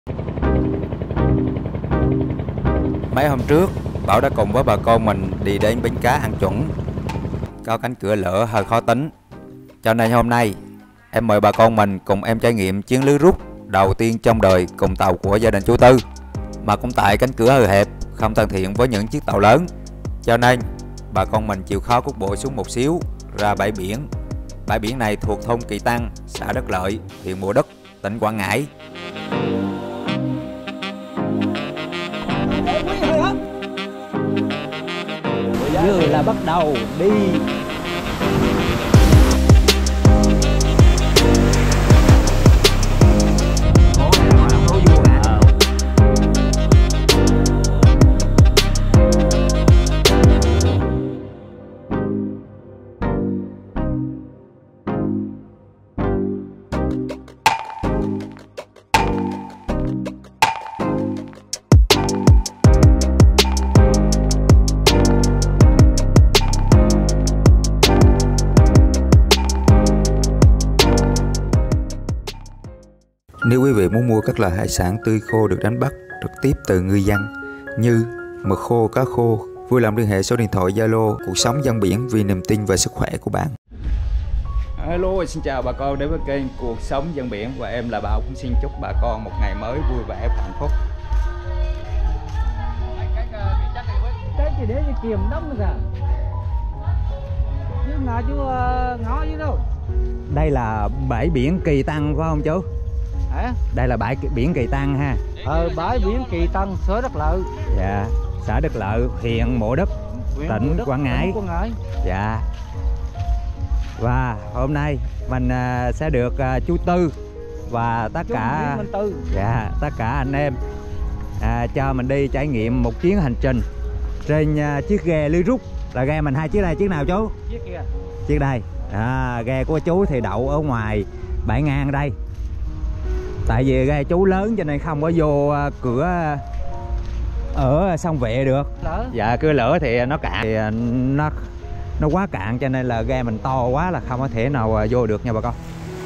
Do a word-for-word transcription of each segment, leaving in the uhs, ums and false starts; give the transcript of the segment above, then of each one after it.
Mấy hôm trước, Bảo đã cùng với bà con mình đi đến bến cá An Chuẩn. Có cánh cửa lửa hơi khó tính, cho nên hôm nay em mời bà con mình cùng em trải nghiệm chuyến lưới rút đầu tiên trong đời cùng tàu của gia đình chú Tư. Mà cũng tại cánh cửa hơi hẹp, không thân thiện với những chiếc tàu lớn, cho nên bà con mình chịu khó cút bộ xuống một xíu ra bãi biển. Bãi biển này thuộc thôn Kỳ Tăng, xã Đất Lợi, huyện Mộ Đức, tỉnh Quảng Ngãi. Giờ là bắt đầu đi. Nếu quý vị muốn mua các loại hải sản tươi khô được đánh bắt trực tiếp từ ngư dân như mực khô, cá khô, vui lòng liên hệ số điện thoại Zalo Cuộc Sống Ven Biển vì niềm tin về sức khỏe của bạn. Hello, xin chào bà con đến với kênh Cuộc Sống Ven Biển, và em là Bảo cũng xin chúc bà con một ngày mới vui vẻ và hạnh phúc. Cái gì để kiềm đóng rồi chứ ngã chú ngó chứ đâu. Đây là bãi biển Kỳ Tăng phải không chú? Hả? Đây là bãi biển Kỳ Tăng ha. Ờ, bãi biển Kỳ Tăng, xã Đất Lợi. Dạ, xã Đất Lợi, huyện Mộ Đức, huyện tỉnh Mộ Đức, Quảng Ngãi. tỉnh Quảng Ngãi. Dạ. Và hôm nay mình uh, sẽ được uh, chú Tư và tất Chú cả Minh Tư. Dạ, tất cả anh em à, cho mình đi trải nghiệm một chuyến hành trình trên uh, chiếc ghe lưới rút. Là ghe mình hai chiếc này, chiếc nào chú? Chiếc kia. Chiếc đây. À, ghe của chú thì đậu ở ngoài bãi ngang đây. Tại vì ghe chú lớn cho nên không có vô cửa ở sông Vệ được. Lỡ. Dạ, cửa lửa thì nó cạn, thì nó nó quá cạn cho nên là ghe mình to quá là không có thể nào vô được nha bà con.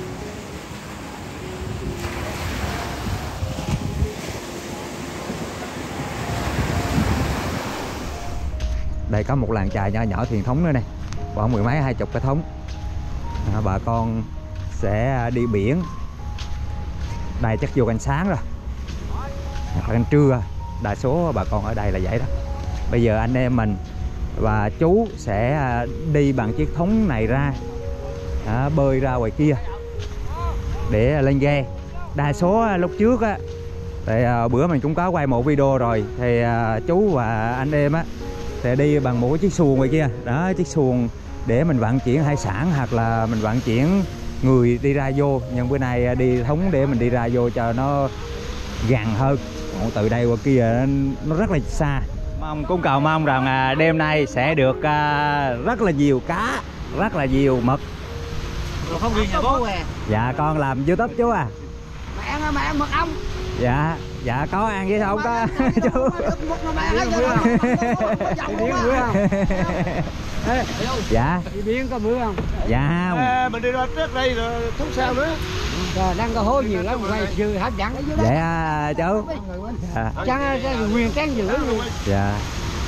Đây có một làng chài nhỏ nhỏ thuyền thống nữa này, khoảng mười mấy hai chục cái thống. À, bà con sẽ đi biển. Đây chắc vô canh sáng rồi, canh trưa, đa số bà con ở đây là vậy đó. Bây giờ anh em mình và chú sẽ đi bằng chiếc thúng này ra, à, bơi ra ngoài kia để lên ghe. Đa số lúc trước á thì à, bữa mình cũng có quay một video rồi, thì à, chú và anh em á sẽ đi bằng một chiếc xuồng ngoài kia đó, chiếc xuồng để mình vận chuyển hải sản hoặc là mình vận chuyển người đi ra vô. Nhưng bữa nay đi thúng để mình đi ra vô cho nó gần hơn, còn từ đây qua kia nó rất là xa. Mong cũng cầu mong rằng đêm nay sẽ được rất là nhiều cá, rất là nhiều mực. Rồi không đi nhà bố. Dạ con làm YouTube chú à. Mẹ ăn mẹ ăn mực ong. Dạ, dạ có ăn với không có chú. Dạ. Đi biển có mưa không? Dạ không. À, mình đi ra trước đây rồi thúng sao nữa. Rồi đang có hố nhiều lắm, quay dư hấp dẫn. Dạ à, chú. Dạ. Chẳng nguyên tráng dữ luôn. Dạ.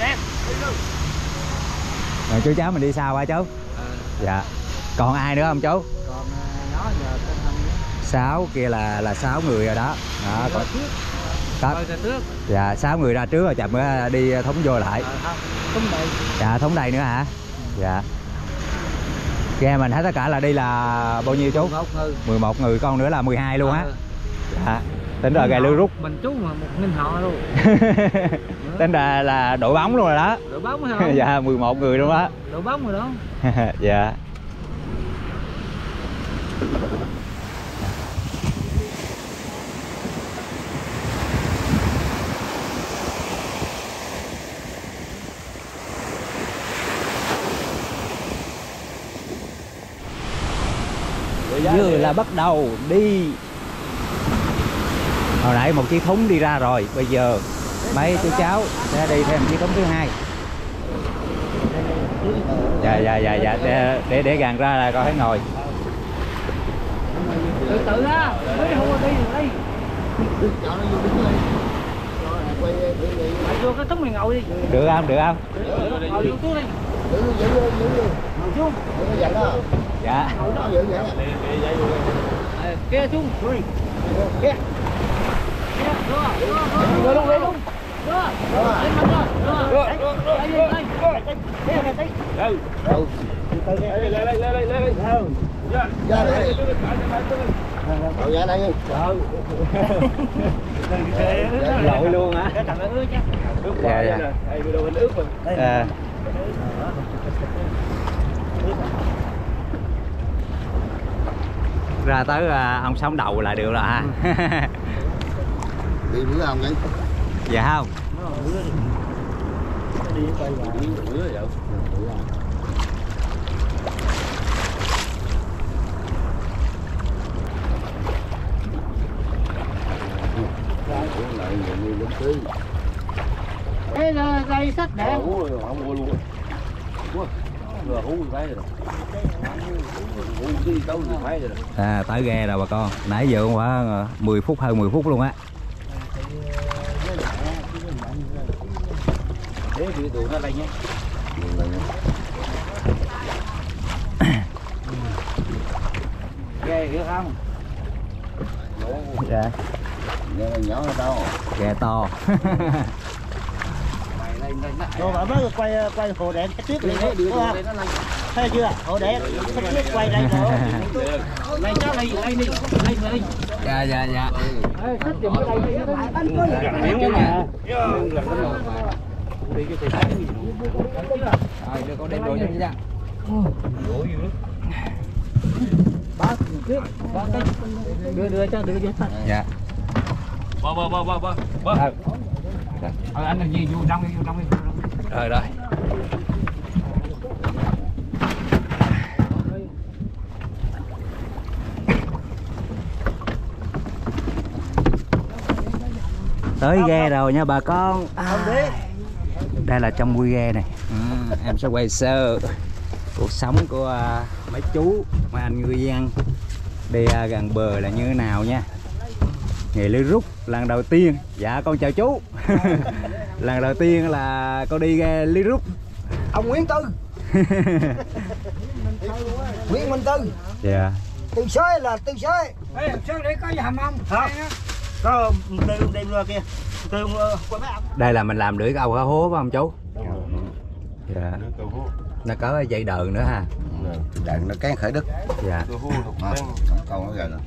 Rồi chú cháu mình đi sao hả chú? Dạ. Còn ai nữa không chú? Còn nó giờ sáu kia là là sáu người rồi đó. Đó còn có. Dạ, sáu người ra trước rồi chậm mới đi thúng vô lại. Thúng đây. Dạ, thúng đây nữa hả? Dạ. Ghe mình hết tất cả là đi là bao nhiêu chú? mười một người. mười một người, con nữa là mười hai luôn á. Dạ. Tính rồi ghe lưới rút. Mình chú mà một nghìn họ luôn. Tính ra là đội bóng luôn rồi đó. Đội bóng hay không? Dạ, mười một người luôn đó. Đội bóng rồi đó. Dạ. Giờ là bắt đầu đi. Hồi nãy một chiếc thúng đi ra rồi, bây giờ mấy chú cháu sẽ đi thêm chiếc thúng thứ hai. Dạ dạ dạ dạ để để, để gần ra là coi thấy ngồi. Từ từ á, mới hô đi đi. vô cái tấm mình ngồi đi. Được không? Được không? Ngồi vô xuống đi. Ngồi xuống. Dạ. Kia xuống. Kia. Kia. Đưa luôn, đưa luôn. Đưa. Lên mặt rồi. Đưa. Đây, đây, đây. Đây, đây, đây. Đâu. Đâu. Lên, lên, lên, lên, lên. Đâu. Ra đây. Đâu ra đây. Trời. Lội luôn hả? Dạ dạ. À. Ra tới à, ông sống đầu là được rồi ha. Đi bữa không vậy? Dạ không. Đi bữa vậy. Đây là dây sắt để. Không mua luôn. Vừa hú cái rồi. Hú đi đâu thì phải rồi. À, tới ghe rồi bà con. Nãy giờ cũng khoảng mười phút, hơn mười phút luôn á. Thế thì tụi nó đây nhé. Ghe hiểu không? Dạ. Ghe nhỏ hơn đâu. Ghe to. Rồi bà mới quay quay hồ đèn cái tuyết liền đấy, đúng không? Thấy chưa? Hồ đèn cái tuyết quay đây rồi. Này cháu này đây đi, đây mà đi. Dạ dạ dạ. Ê, thích thì mới đây đi. Anh có miếng quá mà. Rồi đưa con đem đồ cho nha. Ba trước, ba cái đưa đưa cho đưa cho. Dạ. Bơ bơ bơ bơ bơ. Bơ. Ờ anh là gì vô trong đi, vô trong đi. Rồi rồi. Tới ghe rồi nha bà con. À, đây là trong mui ghe này. À, em sẽ quay sơ cuộc sống của uh, mấy chú, mấy anh ngư dân đi uh, gần bờ là như thế nào nha. Nghề lưới rút lần đầu tiên. Dạ con chào chú. Lần đầu tiên là con đi ghe lưới rút. Ông Nguyễn Tư. Nguyễn Minh Tư. Dạ. Từ sới là từ sới. Ê, sới để có gì hầm không? Không. Có từ đem ra kia. Từ qua mấy ông. Đây là mình làm lưỡi câu cá hố phải không chú? Dạ. Nó có dây đờn nữa ha. Đạn nó cán khởi đất. Dạ. Câu nó rồi.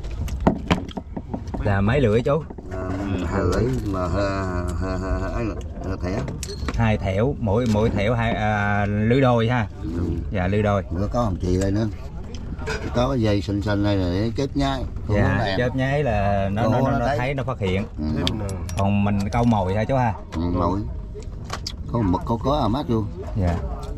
Là mấy lưỡi chú? Hai lưỡi mà hơi ấy là thẻ. Hai thẻo, mỗi mỗi thẻo hai à, lưỡi đôi ha. Ừ. Dạ lưỡi đôi. Bữa có hồng chì đây nữa. Có cái dây xinh xinh đây là để chớp nháy. Dạ, chớp nháy là nó nó, nó, nó thấy. thấy nó phát hiện. Ừ. Còn mình câu mồi thôi chú ha. Ừ, mồi. Có mực có có à mát luôn. Dạ.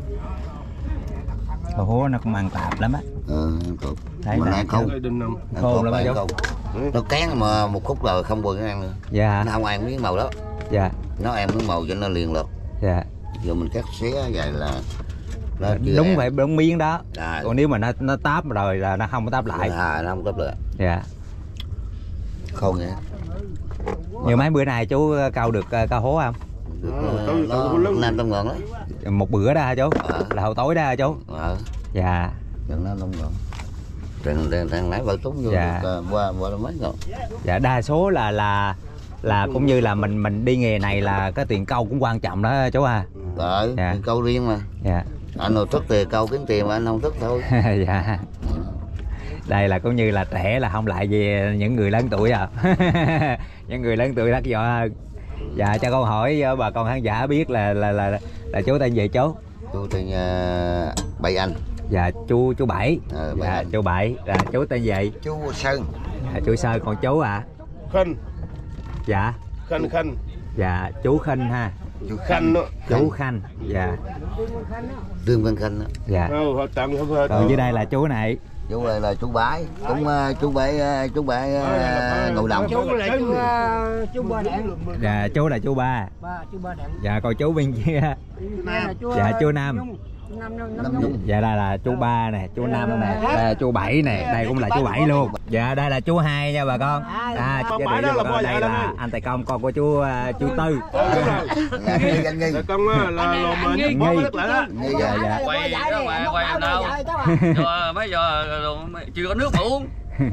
Câu hố nó cũng ăn tạp lắm á. Ừ, thấy mà là ăn không. Khô lắm chú. Nó cán mà một khúc rồi không buồn nó ăn nữa. Dạ. Nó không ăn miếng màu đó. Dạ. Nó ăn miếng màu cho nó liền lọt. Dạ. Giờ mình cắt xé vậy là nó đúng ăn. Phải đúng miếng đó. À, còn nếu mà nó nó táp rồi là nó không có táp lại. À, nó không táp lại. Dạ. Không vậy. Như mấy bữa nay chú câu được câu hố không? Được, nó năm trăm ngàn đó. Một bữa đó hả chú? À. Là hồi tối đó hả chú? À. Dạ. Đừng nó năm ngàn. Đừng đừng đừng nãy vợ túng vô dạ. được, qua qua mấy ngàn. Dạ đa số là là là cũng như là mình mình đi nghề này là cái tiền câu cũng quan trọng đó chú ha. Đấy, dạ. Câu riêng mà. Dạ. Anh nào thức thì câu kiếm tiền mà anh không thức thôi. Dạ. Đây là cũng như là trẻ là không lại về những người lớn tuổi à. Những người lớn tuổi rất giỏi hơn. Dạ cho con hỏi bà con khán giả biết là là là, là chú tên gì chú? Chú tên uh, Bảy Anh. Dạ chú chú Bảy. À, dạ anh. Chú Bảy. Là chú tên gì? Chú Sơn. Dạ, chú Sơn. Còn chú à? Khanh. Dạ. Khanh Khanh. Dạ chú Khanh ha. Chú Khanh đó. Chú Khanh. Dạ. Trương Văn Khanh đó. Dạ. Họ tặng không hết. Còn dưới đây là chú này. Chú này là chú Bãi, cũng uh, chú Bãi uh, chú Bãi uh, ngồi đồng. Chú là chú uh, chú Ba Đạn. Dạ chú là chú Ba. Ba chú Ba Đạn. Dạ còn chú bên kia. Nam. Dạ chú Nam. Dạ đây là chú Ba nè, chú Năm nè, đây là chú Bảy nè, đây cũng là chú Bảy luôn. Dạ đây là chú Hai nha bà con. À, giới thiệu cho bà con, đây là anh Tài Công, con của chú uh, chú Tư. Công là lòm Nghi. Dạ dạ. Quay quay quay làm đâu? Cho mấy giờ chưa có nước mà uống.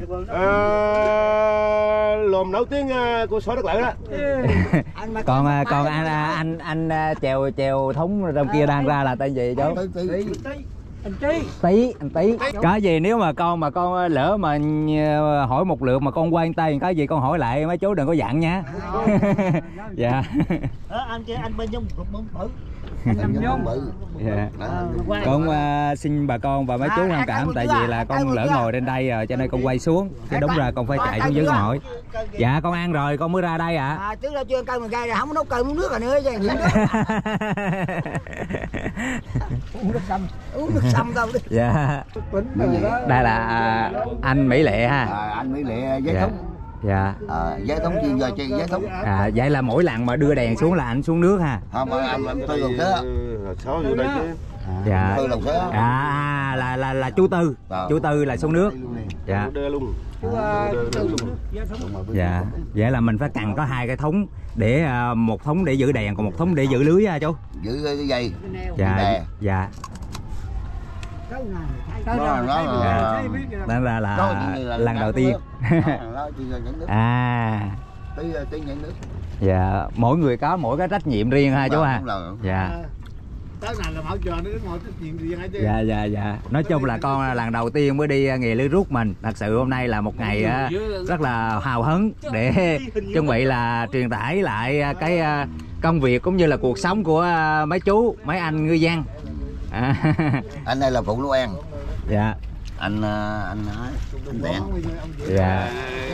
Lòm nổi tiếng của xó Đất Lợi đó. Còn còn anh anh anh chèo chèo thúng trong kia đang ra là tên gì chú? Anh Trí. Tí, anh Tí. Có gì nếu mà con mà con lỡ mà hỏi một lượt mà con quên tay cái gì con hỏi lại mấy chú đừng có giận nha. Dạ. Anh kia anh bên trong một bự. Anh nhóm bự. Dạ. Con uh, xin bà con và mấy chú thông cảm tại vì là con lỡ ngồi trên đây rồi cho nên con quay xuống chứ đúng ra con phải chạy xuống dưới con hỏi. Dạ con ăn rồi con mới ra đây ạ. À trước là chưa ăn cơm mình gai rồi không có nấu cơm uống nước rồi nữa chứ. Uống nước sâm. Uống nước sâm đâu đi. Dạ. Đây là anh Mỹ Lệ ha. À, anh Mỹ Lệ giấy thống. Dạ. À, giấy thống chuyên do chuyên giấy thống. À vậy là mỗi lần mà đưa đèn xuống là anh xuống nước ha. Không mà anh anh Tư Đồng Thế. Sáu vô đây chứ. Dạ. Tư Đồng Thế. À là là là chú Tư. Chú Tư là xuống nước. Dạ. Đưa luôn. Dạ. Vậy là mình phải cần có hai cái thúng để uh, một thúng để giữ đèn còn một thúng để giữ lưới ha chú. Giữ cái dây. Dạ. Dạ. Đó là nó là Đó là là lần đầu tiên. À. Tí tí nhận nước. Dạ, mỗi người có mỗi cái trách nhiệm riêng ha chú ha. Dạ. Tới này là bảo chờ nó ngồi trách nhiệm riêng hết chứ. Dạ dạ dạ. Nói chung là con lần đầu tiên mới đi nghề lưới rút mình. Thật sự hôm nay là một ngày rất là hào hứng để chuẩn bị là truyền tải lại cái công việc cũng như là cuộc sống của mấy chú, mấy anh ngư dân. À. Anh đây là phụ nấu ăn. Dạ. Anh anh nói anh Đèn. Dạ.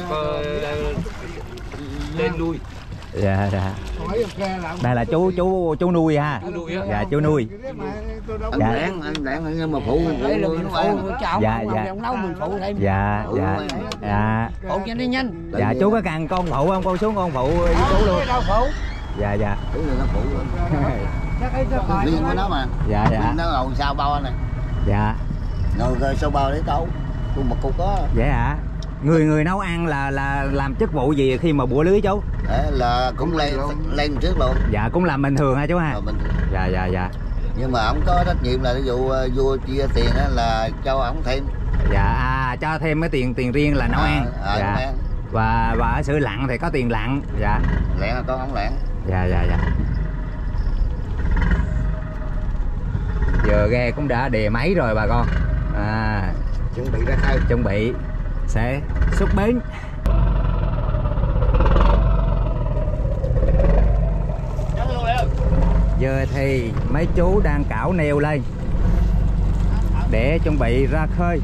Lên nuôi. Dạ dạ. Đây là chú chú chú nuôi ha. Dạ chú nuôi. Anh Dạ. Đèn, anh Đèn nhưng mà phụ phụ nấu ăn. Dạ dạ. nấu mình phụ thêm. Dạ dạ. Dạ. Phụ cho nó nhanh. Dạ chú có cần con phụ không? Con xuống con phụ với chú luôn. Dạ dạ. Chú này nó phụ luôn. Riêng của nó mà. Dạ dạ. Nó ngồi sau bao này. Dạ. Ngồi sau bao để câu. Cùng một cục đó. Dạ hả? Người người nấu ăn là là làm chức vụ gì khi mà bủa lưới chú? Đấy là cũng lên lên trước luôn. Dạ cũng làm bình thường ha chú ha. Ờ, bình thường. Dạ dạ dạ. Nhưng mà ông có trách nhiệm là ví dụ vua chia tiền á là cho ông thêm. Dạ à, cho thêm cái tiền tiền riêng là nấu À, ăn. à, Dạ. nấu ăn. Và và ở xưởng lặn thì có tiền lặn. Dạ. Lẹn là con ông lẹn. Dạ dạ dạ. Giờ ghe cũng đã đề máy rồi bà con. À, Chuẩn bị ra khơi. chuẩn bị sẽ xuất bến. Giờ thì mấy chú đang cảo neo lên để chuẩn bị ra khơi.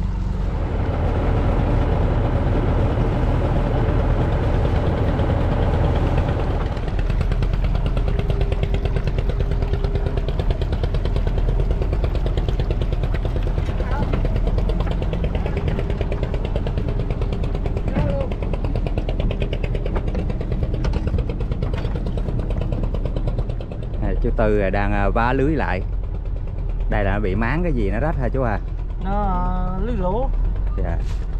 Chú Tư đang vá lưới lại. Đây là bị máng cái gì nó rách hả chú à? Nó lưới lỗ. Dạ.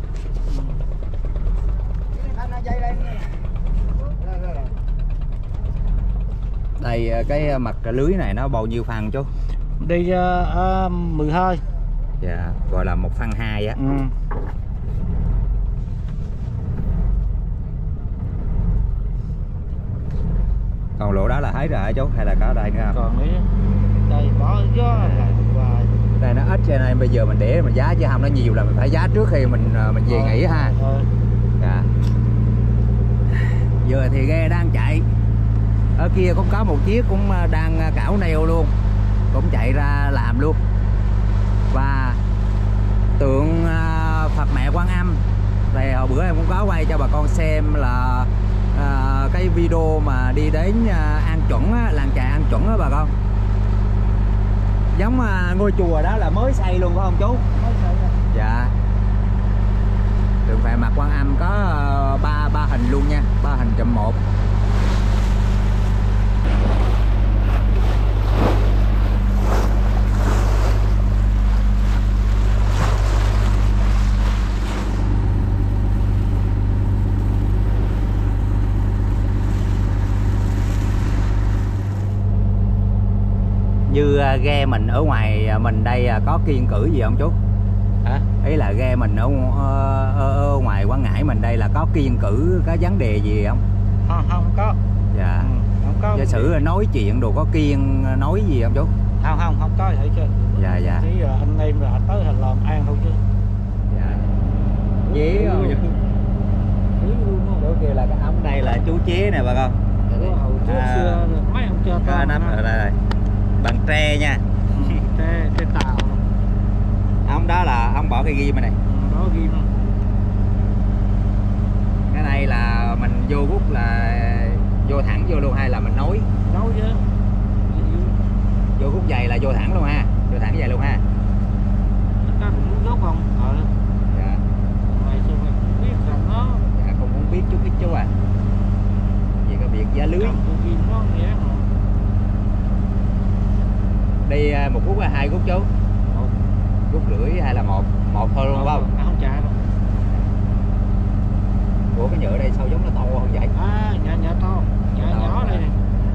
Đây cái mặt lưới này nó bao nhiêu phân chú? Đi uh, mười hai. Dạ, gọi là một phân hai á. Ừ. Còn lỗ đó là hết rồi hả chú? Hay là có đây nữa không? Còn nữa. Đây có gió là hoài. Đây nó ít cho nên bây giờ mình để mình giá chứ không nó nhiều là mình phải giá trước khi mình mình về nghỉ ha. Ờ. Dạ. Giờ thì ghe đang chạy. Ở kia cũng có một chiếc cũng đang cảo neo luôn. Cũng chạy ra làm luôn. Và tượng Phật Mẹ Quan Âm thì hồi bữa em cũng có quay cho bà con xem là à, cái video mà đi đến à, An Chuẩn á, làng chài An Chuẩn á bà con. Giống à, ngôi chùa đó là mới xây luôn phải không chú? Mới xây rồi. Dạ. Tượng Phật Mẹ Quan Âm có à, ba ba hình luôn nha, ba hình chùm một. Như ghe mình ở ngoài mình đây có kiêng cữ gì không chú? Hả? Ý là ghe mình ở, ở, ở ngoài Quảng Ngãi mình đây là có kiêng cữ có vấn đề gì không? Không, không có. Dạ. Ừ, không có. Giả sử nói chuyện đồ có kiêng nói gì không chú? Không, không, không có vậy chứ. Dạ, dạ. Chỉ là anh em là tới hành làm an thôi chứ. Dạ. Chế không? Chỗ kia là cái ống đây là chú chế nè bà con. Trước À, xưa mấy ông chơi có to. nắp ở đây rồi. Bằng tre nha. Tre, tre tàu. Ống đó là ông bỏ cái ghim này. Đó ghim. Cái này là mình vô rút là vô thẳng vô luôn hay là mình nối? Nấu chứ. Vô rút dày là vô thẳng luôn ha. Vô thẳng dày luôn ha. Các bạn muốn gốc không? Ờ. Dạ. Mày sao mày không biết rằng nó. Dạ không muốn biết chút ít chú à. Vì cái việc giá lưới. Ghim nó nghĩa mà. Đi một rút hay hai rút chú? Một. Rút rưỡi hay là một? Một thôi luôn không? Không trả đâu. Ủa cái nhựa đây sao giống nó to hơn vậy? À, nhà nhà to. Nhà To. nhỏ đây này.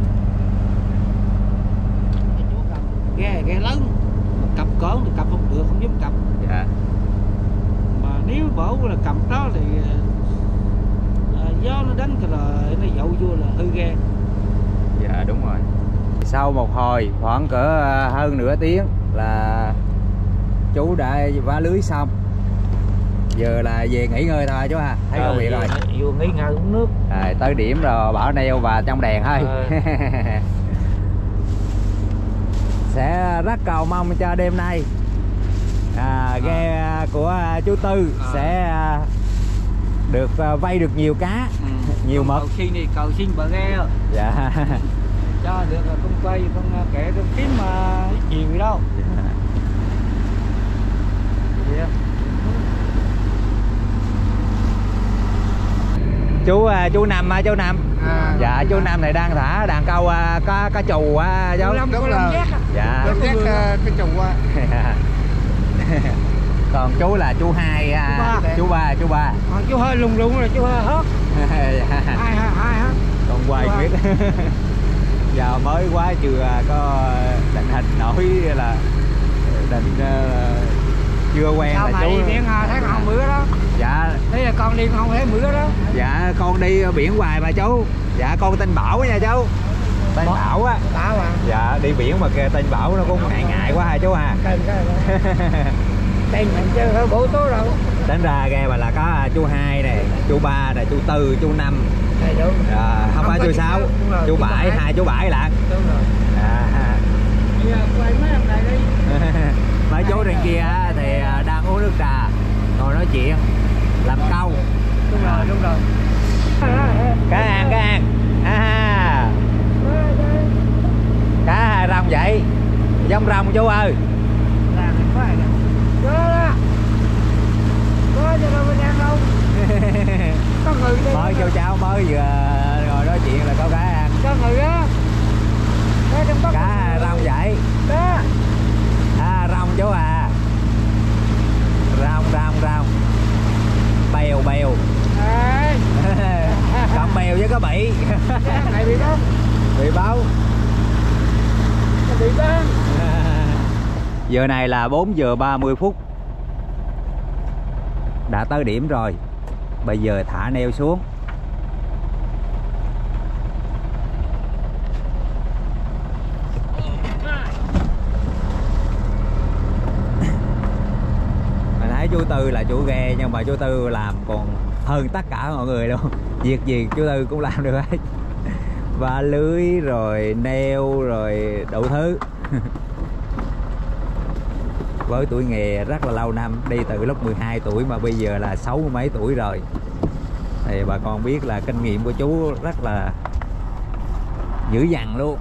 Ghe, ghe lớn. Mà cặp cỡ thì cặp không được, không dám cặp. Dạ. Mà nếu bảo là cầm đó thì à, gió nó đánh cái là nó dậu vô là hư ghe. Dạ đúng rồi. Sau một hồi khoảng cỡ hơn nửa tiếng là chú đã vá lưới xong. Giờ là về nghỉ ngơi thôi chú ha. Thấy công việc rồi. Vừa nghỉ ngơi uống nước. À, tới điểm rồi bảo neo và trong đèn thôi. À. Sẽ rất cầu mong cho đêm nay à, ghe à. của chú Tư à. sẽ được vây được nhiều cá, ừ. nhiều mực. Cầu xin đi, cầu xin bờ ghe. Dạ. Cho được là con quay con kẻ con kiếm mà nhiều gì đâu. Dạ. Chú chú Năm á chú Năm. À, dạ chú Năm này đang thả đàn câu cá cá chù á chú. Đúng rồi. Dạ. Đúng giác cái chù á. Còn chú là chú Hai, chú Ba, chú Ba. Còn chú hơi lùng lùng là chú hơi hớt. Hai hai hai hết. Còn quay biết. Giờ mới quá chưa có định hình nổi là định uh, chưa quen sao là chú. Biển thấy không bữa đó. Dạ. Đây là con đi không thấy bữa đó. Dạ con đi biển hoài mà chú. Dạ con tên Bảo nha chú. Tên Bảo, Bảo á. Bảo à. Dạ đi biển mà kêu tên Bảo nó cũng ngại ngại quá ha chú ha. Tên mình chứ hơi bổ tố đâu. Tính ra ghe mà là có chú Hai nè, chú Ba nè, chú Tư, chú Năm. À, không phải chú Sáu, chú Bảy, hai chú Bảy lận. Đúng rồi. À. Bây giờ quay mấy ông này đi. Mấy chú trên kia thì đang uống nước trà, ngồi nói chuyện, làm câu. Đúng rồi, đúng rồi. Cá ăn, cá ăn. À. Cá hai rong vậy, giống rong chú ơi. Có đó. Có cho đâu bên ăn đâu. Có người đi. Mới cho cháu mới vừa ngồi nói chuyện là có cá ăn. Có người đó. Cá hai rong vậy. Đó. À rong chú à. Rong rong rong. Bèo bèo. À. Còn bèo với có bị. Này bị bóng. Bị báo. Bị bóng. Giờ này là bốn giờ ba mươi phút. Đã tới điểm rồi. Bây giờ thả neo xuống. Mình thấy chú Tư là chủ ghe nhưng mà chú Tư làm còn hơn tất cả mọi người luôn. Việc gì chú Tư cũng làm được hết. Và lưới rồi neo rồi đủ thứ. Với tuổi nghề rất là lâu năm, đi từ lúc mười hai tuổi mà bây giờ là sáu mươi mấy tuổi rồi. Thì bà con biết là kinh nghiệm của chú rất là dữ dằn luôn.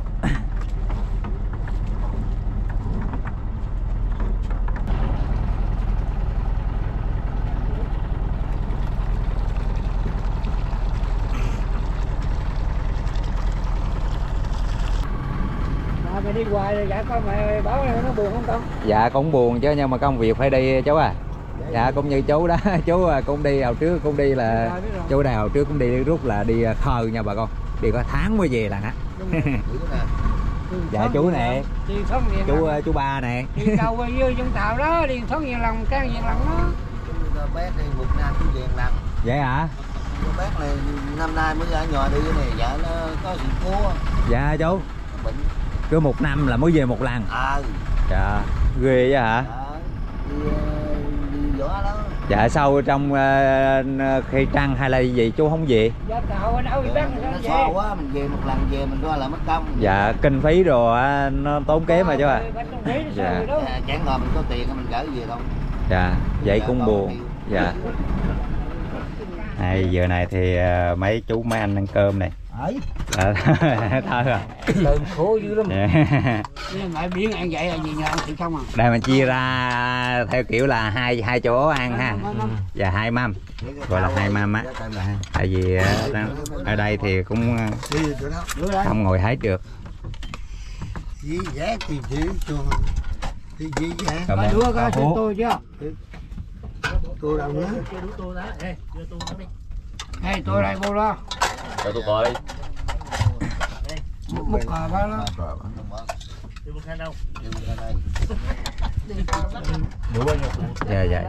Mày đi hoài rồi dạ con mày báo này nó buồn không con? Dạ cũng buồn chứ nhưng mà công việc phải đi chú à. Dạ cũng như chú đó, chú cũng đi hồi trước cũng đi là chú này hồi trước cũng đi rút là đi khơi nha bà con. Đi có tháng mới về là hả? Dạ chú nè, Điền Thống Viên chú Lăng. chú ba nè. Đi đầu qua dưới trong tàu đó, Điền Thống Viên Lăng, Can Viên Lăng đó. Bác đi một năm cũng về lần. Vậy hả? Bác này năm nay mới ở nhà đi cái này, dạ nó có sự cố. Dạ chú. Bệnh. Cứ một năm là mới về một lần. À. Dạ, ghê vậy hả? Dạ, đi, đi gió đó. Dạ sau trong uh, khi trăng hay là gì chú không về? Dạ tàu ở đâu thì bác Nó so quá, mình về một lần về mình coi là mất công. Dạ kinh phí rồi nó tốn kém mà chú ạ. Dạ. Chẳng ngờ mình có tiền mình gửi về đâu. Dạ, vậy Dạ, cũng còn buồn. nhiều. Dạ. Này, giờ này thì uh, mấy chú mấy anh ăn cơm này. Ấy. Dạ, thôi rồi. Cơm khổ dữ lắm. Dạ. Nhưng mà biến ăn vậy là gì nhờ ăn thịt không à? Đây mình chia ra theo kiểu là hai hai chỗ ăn ha. Dạ hai mâm. Gọi là hai mâm á. Tại vì uh, ở đây thì cũng uh, không ngồi hết được. Gì giá thì chỉ chuồng thì gì giá Cảm Có ơn. đứa có Bà cho Phú. tôi chứ? tôi đâu nữa. Hey, tôi đây vô đó. Cho tôi coi. Một một cờ ba đó. Dạ dạ.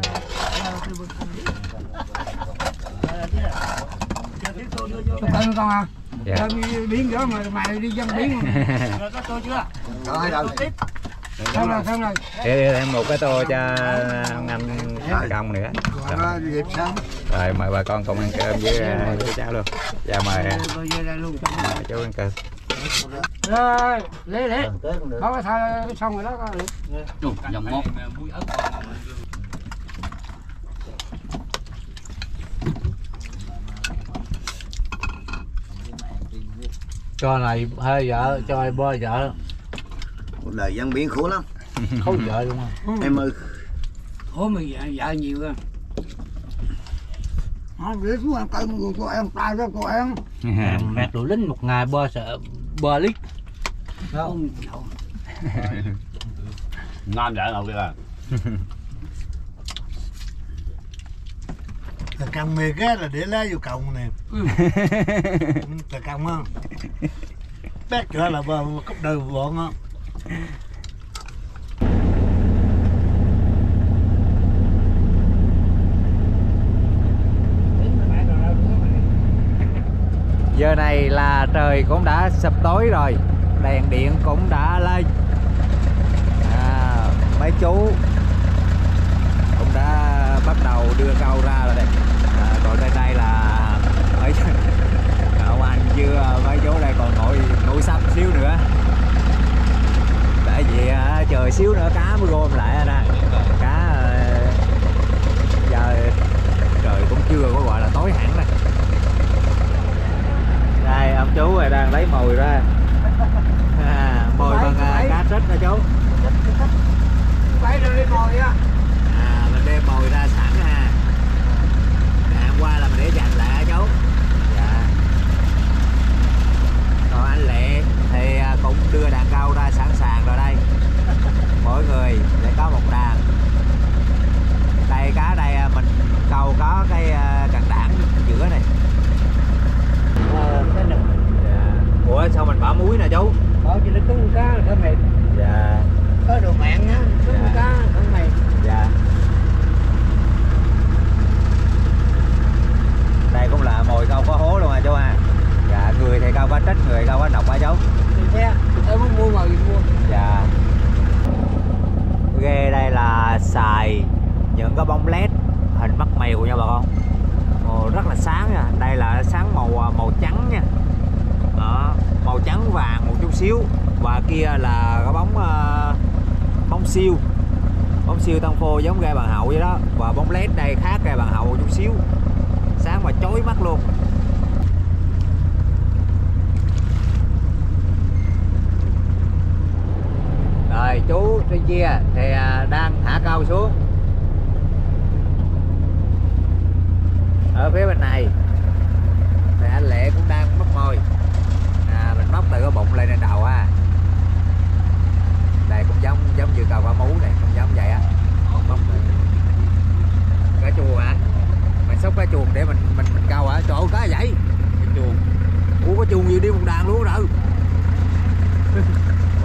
Cơm con à? Dạ. Cơm đi biến đó mà mày đi dân biến mà. Rồi có tôi chưa? Rồi đâu. Xong rồi, xong rồi. Để thêm một cái tô cho ông anh công nữa. Rồi. Dịp xong. Rồi mời bà con cùng ăn cơm với, với cháu luôn. Dạ mời Tôi về đây luôn. mời chú ăn cơm. Rồi, lấy lấy. Báo cái thai xong rồi đó có được. Chù, dòng mốt. Cho này hơi vợ, cho ai bơ vợ. Cuộc đời dân biển khổ lắm. Không vợ luôn à. Em ơi. Ủa mày vợ, vợ nhiều à. Không biết xuống ăn cơm của cô em tay đó cô em. Mẹ tụi lính một ngày bơ sợ bơ lít. Không nhậu. Ngon vậy đâu kia à. Là cầm mì cái là để lá vô cọng nè. Là cầm không? Bác trở là bờ cốc đời bọn không? Giờ này là trời cũng đã sập tối rồi, đèn điện cũng đã lên. À, mấy chú cũng đã bắt đầu đưa câu ra rồi đây. À, còn đây đây là mấy ông anh chưa, mấy chú đây còn ngồi ngồi sắp xíu nữa. Tại vì à, chờ xíu nữa cá mới gom lại rồi nè. Cá à, giờ trời cũng chưa có gọi là tối hẳn này. Đây ông chú này đang lấy mồi ra. À, mồi bằng à, cá trích đó chú. Phải rồi đi mồi á. À, mình đem mồi ra sẵn ha. Ngày hôm qua là mình để dành lại hả chú? Dạ. Còn anh Lệ thì à, cũng đưa đàn câu ra sẵn sàng rồi đây. Mỗi người để có một đàn. Đây cá đây à, mình câu có cái à, cần đảng giữa này. Ờ, cái này. Dạ. Ủa sao mình bỏ muối nè chú? Bỏ cho nó cứng cá là mềm. Dạ. Có đồ mạng á, cứng Dạ. cá không mềm. Dạ. Đây cũng là mồi câu có hố luôn à chú ha. Dạ, người thì câu có trích, người câu có nọc hả chú? Thì thế, em muốn mua mồi thì mua. Dạ. Ghe đây là xài những cái bông led hình mắt mèo nha bà con. Ồ, rất là sáng nha. Đây là sáng màu màu trắng nha. Đó, màu trắng vàng một chút xíu. Và kia là cái bóng uh, bóng siêu. Bóng siêu tăng phô giống ghe bằng hậu vậy đó. Và bóng led đây khác ghe bằng hậu một chút xíu. Sáng mà chói mắt luôn. Rồi chú trên kia thì đang thả câu xuống. Ở phía bên này thì anh Lệ cũng đang móc mồi. À, mình móc từ cái bụng lên trên đầu ha. Đây cũng giống giống như cầu cá mú này, cũng giống vậy á. Móc cá chuồng hả? Mình xúc cá chuồng để mình mình mình câu hả? Trời ơi cá vậy. Cá chuồng. Ủa cá chuồng gì đi một đàn luôn rồi.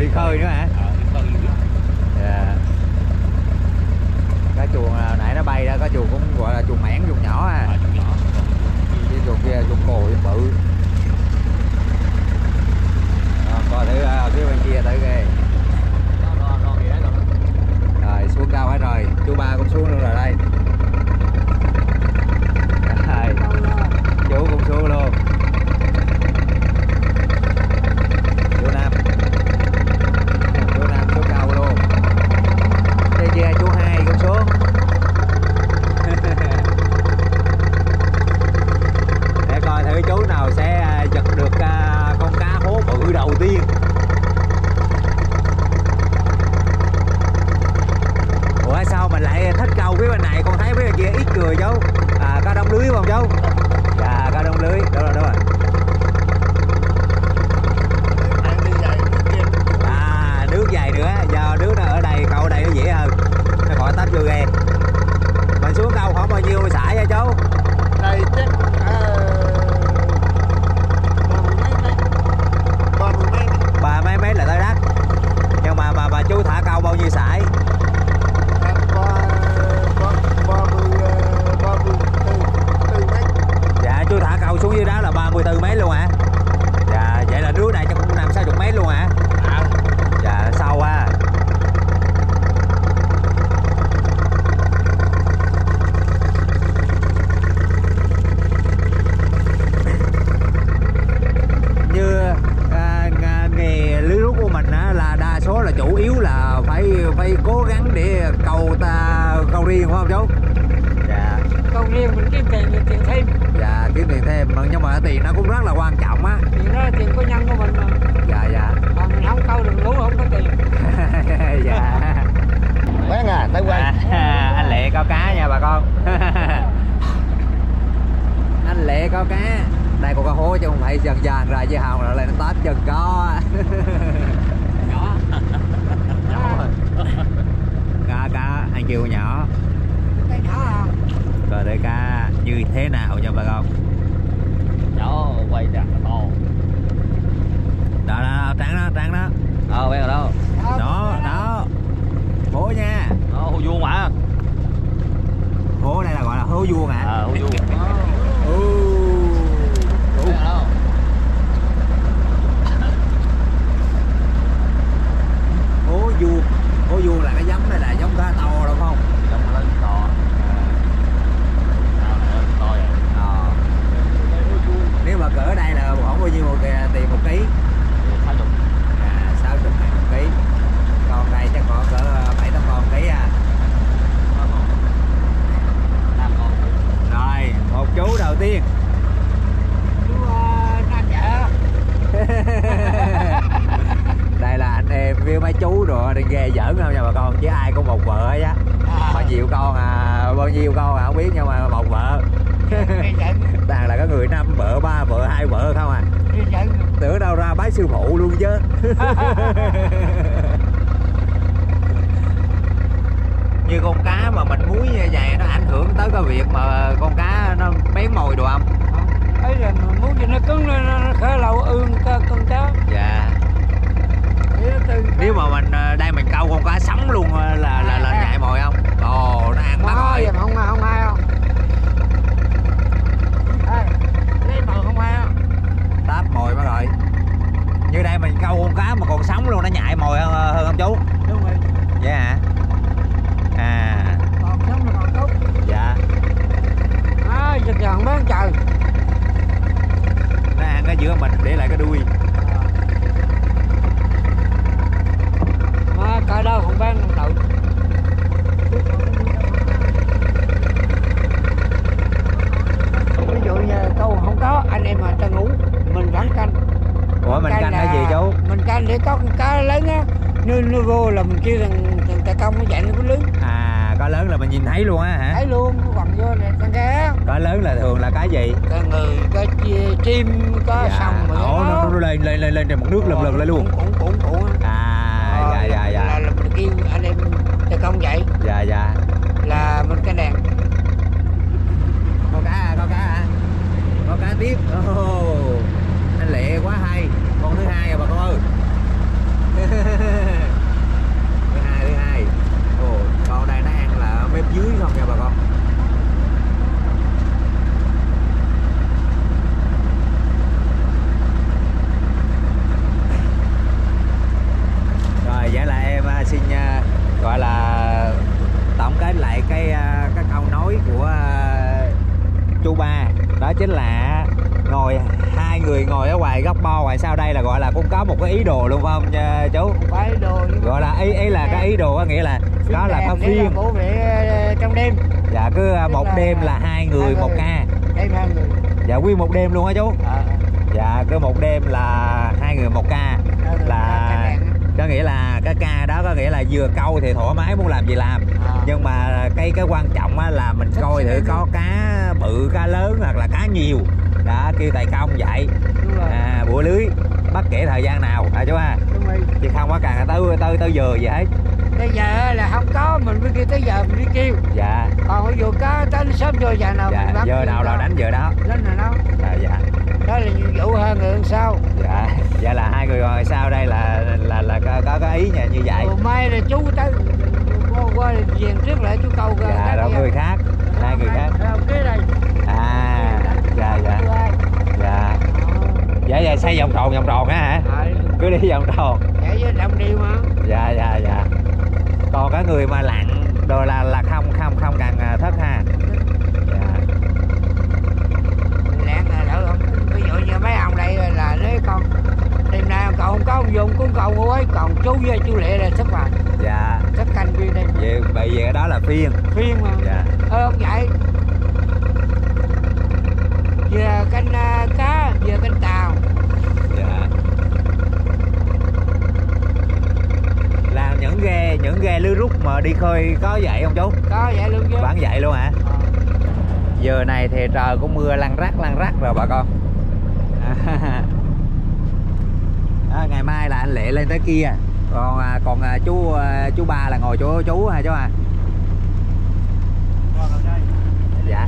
đi khơi nữa hả? Dạ. Cá chuồng nãy nó bay ra, cá chuồng cũng gọi là chuồng mẻn, chuồng nhỏ à. Cái chuồng kia chuồng cồi bự. Rồi, coi thử ở phía bên kia thử kìa. Rồi xuống cao hết rồi, chú ba cũng xuống luôn rồi đây. Rồi, chú cũng xuống luôn. Chú Nam, chú Nam xuống cao luôn. Đây kia chú Hai cũng xuống. Để coi thử chú nào sẽ giật được con cá hố bự đầu tiên. Ủa sao mình lại thích câu phía bên này, con thấy phía bên kia ít người chú. À, có đông lưới không chú? Dạ có đông lưới, đúng rồi đúng rồi. À nước dày nữa, giờ nước nó ở đây, câu ở đây nó dễ hơn, nó khỏi tách vô ghe. Mình xuống câu khoảng bao nhiêu sải vậy chú? Đây chắc Ba mấy mét là tới đất. Nhưng mà mà, mà chú thả câu bao nhiêu sải? Dạ chú thả câu xuống dưới đó là ba mươi tư mét luôn hả? Dạ vậy là nước này chắc cũng năm sáu mươi mét luôn hả? À. Dạ sâu quá. Như à, nghề lưới rút của mình á, là đa số là chủ yếu là phải phải cố gắng để câu ta câu riêng phải không chú? Dạ. Câu riêng mình kiếm tiền thì tiền thêm. Dạ kiếm tiền thêm, nhưng mà tiền nó cũng rất là quan trọng á. Tiền đó là tiền của nhân của mình mà. Dạ dạ. Mà mình không câu được lúa không có tiền. Dạ. Quán à, tới quay. À, anh Lệ có cá nha bà con. Anh Lệ có cá. Đây còn có hố chứ không phải dần dần ra chứ hồng là lên nó tết chân có. Nhỏ. Nhỏ rồi. Cá cá anh kêu nhỏ. Cái nhỏ à. Rồi để cá như thế nào nha bà con. Nhỏ quay đặt to. Đó đó, trắng đó, trắng đó. Ờ quen rồi đâu. Đó, đó. Hố nha. Đó hô vuông mà. Hố đây là gọi là hố vuông hả? Ờ hô vuông. Ừ. Quen rồi đâu. Hố vuông. Hố vuông là cái giống này là giống cá to đúng không? Giống lớn to. To vậy. Ờ. Nếu mà cỡ đây là khoảng bao nhiêu một tiền một ký? sáu mươi. À, sáu mươi ngàn một ký. Còn đây chắc còn cỡ bảy tám con ký à. Rồi, một chú đầu tiên. Chú Nam Vợ. Đây là anh em với mấy chú rồi đi ghe giỡn không nha bà con, chứ ai cũng một vợ á. Mà nhiều con à, bao nhiêu con à không biết, nhưng mà một vợ. Toàn là có người năm vợ, ba vợ, hai vợ không à. Tưởng đâu ra bái sư phụ luôn chứ. Như con cá mà mình muối như vậy nó ảnh hưởng tới cái việc mà con cá nó bén mồi đồ không? Ấy là muốn cho nó cứng lên nó khá lâu ương con cá. Dạ. Nếu mà mình đây mình câu con cá sống luôn là là là nhại mồi không? Ồ, nó ăn bắt rồi. Vậy mà không không ai không? Ê, lấy mồi không ai không? Táp mồi bắt rồi. Như đây mình câu con cá mà còn sống luôn nó nhại mồi hơn, hơn không chú? Đúng rồi. Dạ hả? À. Còn sống là còn tốt. Dạ. À, giật giòn bán trời. Nó ăn cái giữa mình để lại cái đuôi. Mà cỡ đâu không bán không đậu. Ví dụ như câu không có, anh em mà ta ngủ, mình vẫn canh. Ủa mình canh cái gì chú? Mình canh để có con cá lớn á, nó, nó vô là mình kêu thằng thằng tài công nó chạy nó có lưới. À, cá lớn là mình nhìn thấy luôn á hả? Thấy luôn, nó quằn vô này con cá. Cá lớn là thường là cái gì? Có người, có chim, có dạ. sông mà Ồ, nó, nó lên lên lên lên trên mặt nước lầm lầm lên luôn. Cũng cũng cũng. À, ờ, dạ dạ dạ. Là, là mình kêu anh em tài công vậy. Dạ dạ. Là mình cái đèn. Con cá à, con cá à? Con cá tiếp. Oh, anh Lệ quá hay. Con thứ hai rồi bà con ơi. người ngồi ở ngoài góc bo ngoài sau đây là gọi là cũng có một cái ý đồ luôn phải không nha, chú? Không phải đồ Gọi là ý ý là cái ý đồ có nghĩa là đó là có phim phim. bố mẹ trong đêm. Dạ cứ một là đêm là hai người hai một người. ca. Đêm hai người. Dạ nguyên một đêm luôn á chú. À, Dạ cứ một đêm là hai người một ca. Là có nghĩa là cái ca đó có nghĩa là vừa câu thì thoải mái muốn làm gì làm. À. Nhưng mà cái cái quan trọng á là mình coi thử có cá bự cá lớn hoặc là cá nhiều. Đó kêu tài công vậy. Đúng rồi. À, bủa lưới bất kể thời gian nào à chú ha. Đúng rồi. Chứ không có cần tới tới tới giờ gì hết. Bây giờ là không có mình mới kêu tới giờ mình đi kêu. Dạ. Còn ví dụ có tới sớm vô giờ nào Dạ mình bắt giờ nào là đánh giờ đó. Đánh là nó. Dạ dạ. Đó là nhiệm vụ hơn người hơn sau. Dạ. Dạ là hai người ngồi sau đây là là là có có cái ý như vậy. Ồ, mai là chú tới qua qua viền trước lại chú câu. Dạ đó người khác. Hai người khác. Không cái này. À. Dạ dạ. Dạ. Dạ dạ xây vòng tròn vòng tròn á hả? Cứ đi vòng tròn. Vậy với đồng điều mà. Dạ dạ dạ. Còn cái người mà lặn đồ là là không không không cần thất ha. Dạ. Lẹn là đỡ không. Ví dụ như mấy ông đây là nếu con đêm nay cậu không có ông Dung cũng cậu ngủ ấy, còn chú với chú Lệ là sức vào. Dạ. Sức canh viên đây. Vậy bởi vì đó là phiên. Phiên mà. Dạ. Ơ ông vậy. Vừa canh uh, cá, vừa canh tàu. Dạ. Là những ghe những ghe lưới rút mà đi khơi có vậy không chú? Có vậy luôn chứ. Vẫn vậy luôn hả? Ờ. Giờ này thì trời cũng mưa lăn rắc lăn rắc rồi bà con. À, ngày mai là anh Lệ lên tới kia. Còn còn chú chú ba là ngồi chỗ chú hả chú à? Dạ.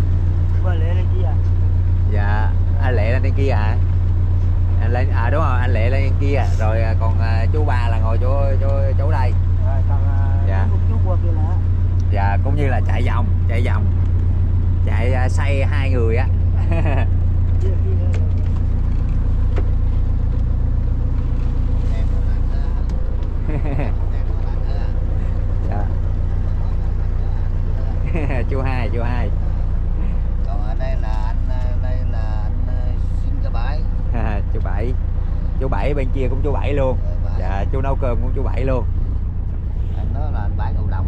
Dạ, anh Lệ lên trên kia hả? Anh lên à đúng rồi, anh Lệ lên trên kia rồi còn chú ba là ngồi chỗ chỗ chỗ đây. Rồi còn dạ. chú qua kia là. Dạ, cũng như là chạy vòng, chạy vòng. Chạy xây hai người á. Dạ. Chú hai, chú hai. Còn ở đây là anh đây là anh xin cái bãi. Chú Bảy. Chú Bảy bên kia cũng chú Bảy luôn. Rồi, dạ, chú nấu cơm cũng chú Bảy luôn. Anh đó là anh bãi cầu đồng.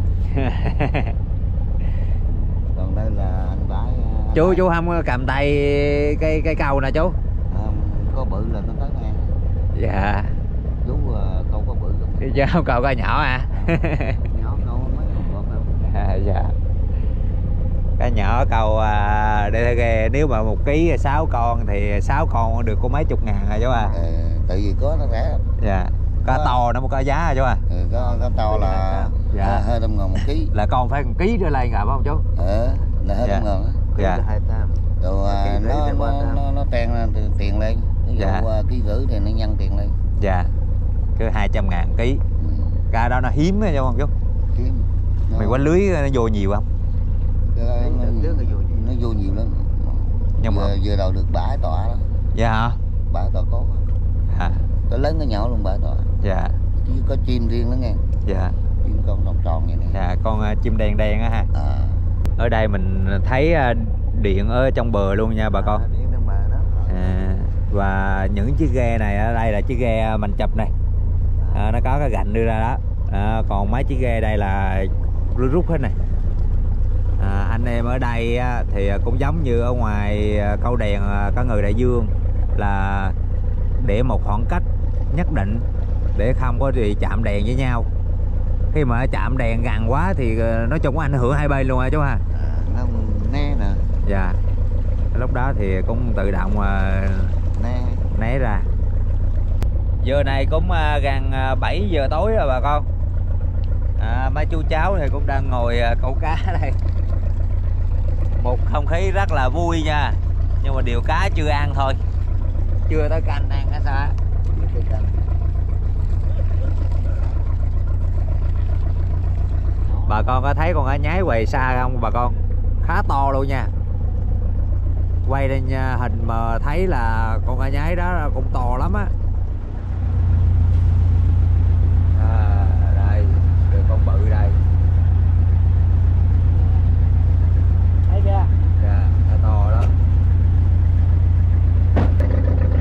Còn đây là anh bãi. Anh Chú bãi. chú không cầm tay cái cái câu nè chú. À, có bự là nó tới ngang. Dạ. Chú uh, câu có bự không? Chứ không câu có nhỏ à. Nhỏ câu mấy con bọt đâu. À, dạ. Cái nhỏ câu à, để ghe nếu mà một ký sáu con thì sáu con được có mấy chục ngàn rồi chú à. Ừ, tại vì có nó rẻ lắm. Dạ. Cá Có. to nó mới có giá chú à. Ừ, có có to là Dạ. hai hai trăm ngàn một ký. Là con phải một ký trở lên rồi phải không chú? Ờ, là hai trăm Dạ. ngàn á. Dạ. Rồi à, nó nó nó nó tiền tiền lên. Ví dụ Dạ. à, ký rưỡi thì nó nhân tiền lên. Dạ. Cứ hai trăm ngàn ký. Ừ. Cá đó nó hiếm á chú không chú? Kiếm. Nó, Mày quánh lưới nó vô nhiều không? nó, nó, nó vô nhiều lắm. Nhưng mà Vừa, vừa đầu được bãi tọa đó. dạ hả? Bãi tọa có. À, Cái lớn cái nhỏ luôn bãi tọa. dạ. Chứ có chim riêng đó nghe. Dạ. Chim con tròn tròn vậy nè. Dạ, con uh, chim đen đen á ha. À. Ở đây mình thấy uh, điện ở trong bờ luôn nha bà con. Điện trong bờ đó. À, và những chiếc ghe này ở đây là chiếc ghe Mạnh Chập này. À, nó có cái gạnh đưa ra đó. À, còn mấy chiếc ghe đây là rút rút hết này. À, anh em ở đây á, thì cũng giống như ở ngoài câu đèn cá ngừ đại dương là để một khoảng cách nhất định để không có gì chạm đèn với nhau. Khi mà chạm đèn gần quá thì nói chung có ảnh hưởng hai bên luôn hả chú ha? À, nó né nè. Dạ. Lúc đó thì cũng tự động mà Né. né ra. Giờ này cũng gần bảy giờ tối rồi bà con. À, mấy chú cháu thì cũng đang ngồi câu cá đây. Một không khí rất là vui nha. Nhưng mà điều cá chưa ăn thôi. Chưa tới canh ăn hay sao á? Bà con có thấy con cá nhái quầy xa không bà con? Khá to luôn nha. Quay lên hình mà thấy là con cá nhái đó cũng to lắm á. À, đây, được con bự đây. Thấy chưa? Dạ, nó to đó.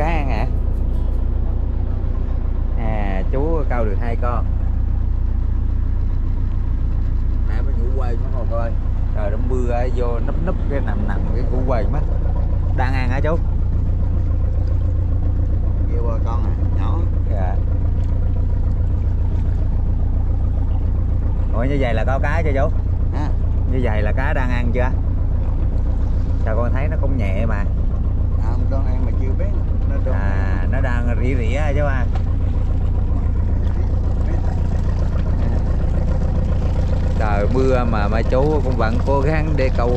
cá ăn hả? À, chú câu được hai con. Nãy mới ngủ quay mất rồi coi. Trời nó mưa ấy, vô nấp nấp cái nằm nằm cái ngủ quay mất. Đang ăn hả chú? Kêu bà con à, nhỏ. Dạ. Ủa như vậy là có cá chưa chú? À. Như vậy là cá đang ăn chưa? Sao con thấy nó cũng nhẹ mà. À, không đang ăn mà chưa biết. Nó đang... À, nó đang rỉ rỉ chứ à. Trời mưa mà mà chú cũng vẫn cố gắng để câu.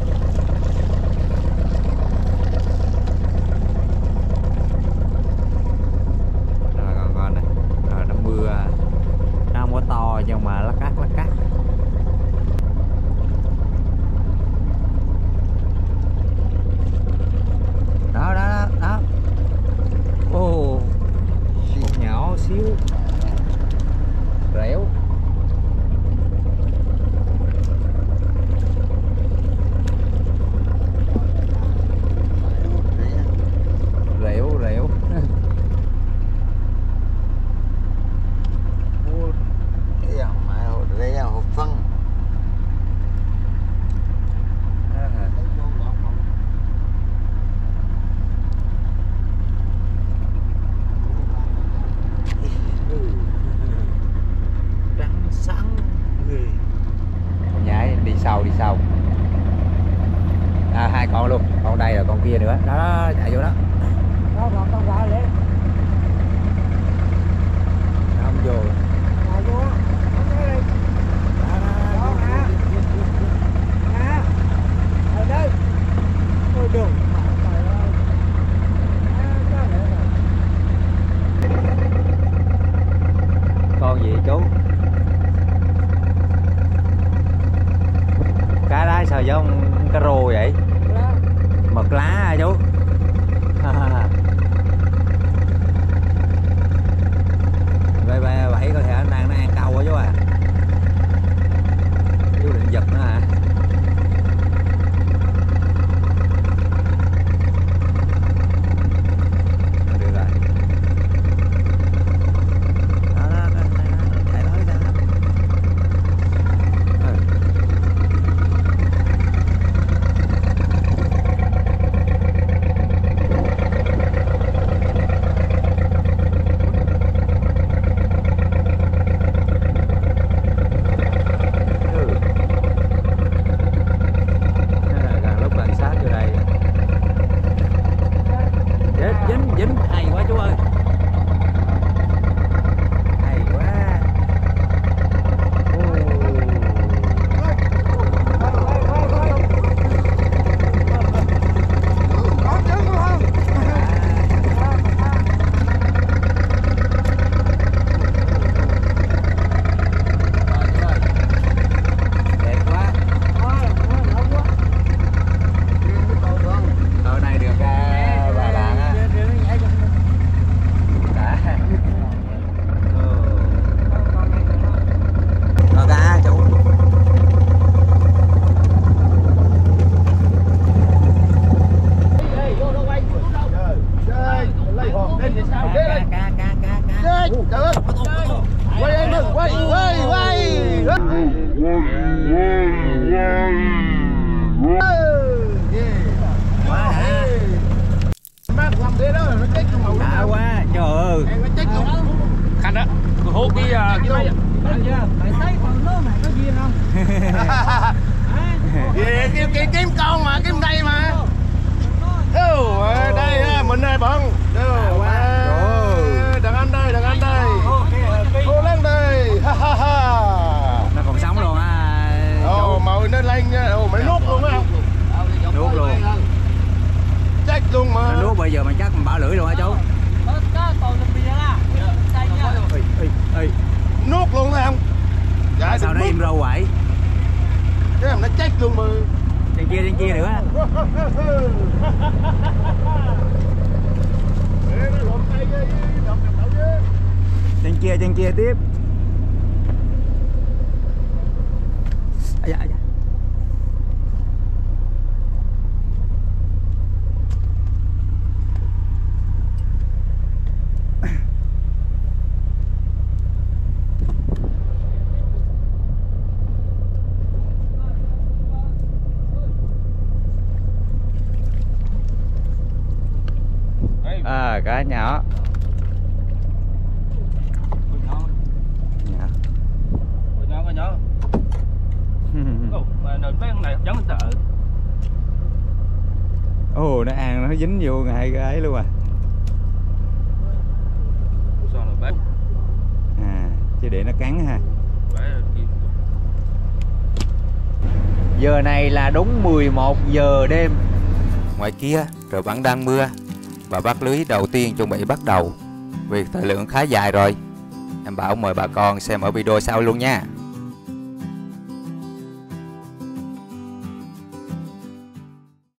Rồi con con này. Rồi nó mưa nó không có to nhưng mà lắc cắt lắc cắt. Đó đó đó. Ồ, con nhỏ xíu. Réo. Réo réo. Cái à, mà đây là hộp phân. Nhảy đi sau đi sau. À, hai con luôn, con đây là con kia nữa đó, đó chạy vô đó. Đó còn con quạ lên. Nó không vô. Quạ vô. Không đây. Đó nè. Nè. Ở đây. Ôi đường. Trời ơi. Con gì chú? Cá đó sao giống cá rô vậy? Mực lá hả chú? Vậy vậy có thể anh đang nó ăn câu á chú à? Chú định giật nó hả? Được rồi. Đó đó, đó, chạy tới ra. Đã quá, trời ơi. Khanh á, tôi hút cái cái máy. Mày thấy còn nước này có duyên không? Về kiếm kiếm kiếm con mà kiếm đây mà. Đâu đây mình đây bọn. Đâu. Đàn anh đây, đàn anh đây. Cô lên đây. Nó còn sống luôn á. Ồ màu nó lên, ồ mày nuốt luôn á. Nuốt luôn. Chết luôn mà. Nó nuốt bây giờ mình chắc mình bỏ lưỡi luôn hả chú? Ê, ê, ê. Nuốt luôn thấy không? Dạ, sao nó im râu vậy? Cái thằng nó chết luôn mà. Trên kia, trên kia nữa. Trên kia, trên kia tiếp. À, dạ, dạ. À, cá nhỏ. Nhỏ. Nhỏ có nhỏ. Ồ, mà nồi cái này giống sợ. Ồ, nó ăn nó dính vô ngay cái ấy luôn à. Sao rồi bác? À, chứ để nó cắn ha. Bác kìm. Giờ này là đúng mười một giờ đêm. Ngoài kia trời vẫn đang mưa và bắt lưới đầu tiên chuẩn bị bắt đầu. Vì thời lượng khá dài rồi. Em Bảo mời bà con xem ở video sau luôn nha.